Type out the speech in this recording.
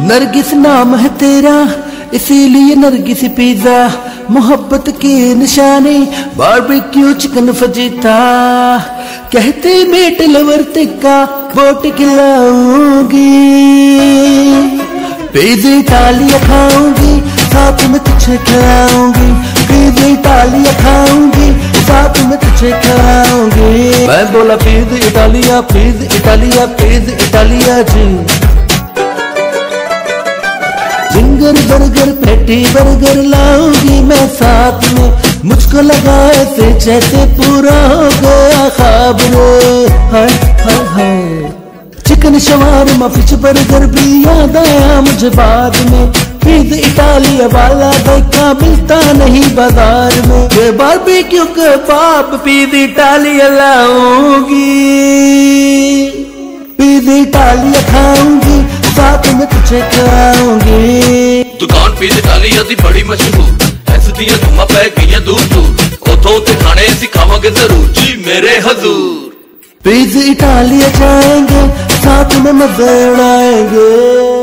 नरगिस नाम है तेरा इसीलिए नरगिस पिज्जा, मोहब्बत की निशानी बारबेक्यू चिकन फजीता। कहते मीट लवर टिक्का बोट खिलाऊंगी, पिज़्ज़ा इटालिया खाऊंगी, साथ में तुझे खिलाऊंगी। पिज़्ज़ा इटालिया खाऊंगी, साथ में तुझे खिलाऊंगी। मैं बोला pizza Italia, pizza Italia, pizza Italia ji. Finger burger patty burger लाऊंगी मैं साथ में, मुझको लगा ऐसे जैसे पूरा हो गया ख्वाब रे। हाय हाय हाय, चिकन शवारमा फिश बर्गर भी याद आया मुझे बाद में। पिज़्ज़ा इटालिया वाला देखा मिलता नहीं बाजार में। ये बारबेक्यू कबाब पिज़्ज़ा इटालिया लाऊंगी, पिज़्ज़ा इटालिया खाऊंगी, साथ में तुझे खिलाऊंगी। दुकान पिज़्ज़ा इटालिया दी बड़ी मशहूर, हसदियां धुआं पै गईयां दूर दूर, उथों ते खाने सिखावांगे जरूर जी मेरे हजूर। पिज़्ज़ा इटालिया जाएंगे, साथ में मजे उड़ाएंगे।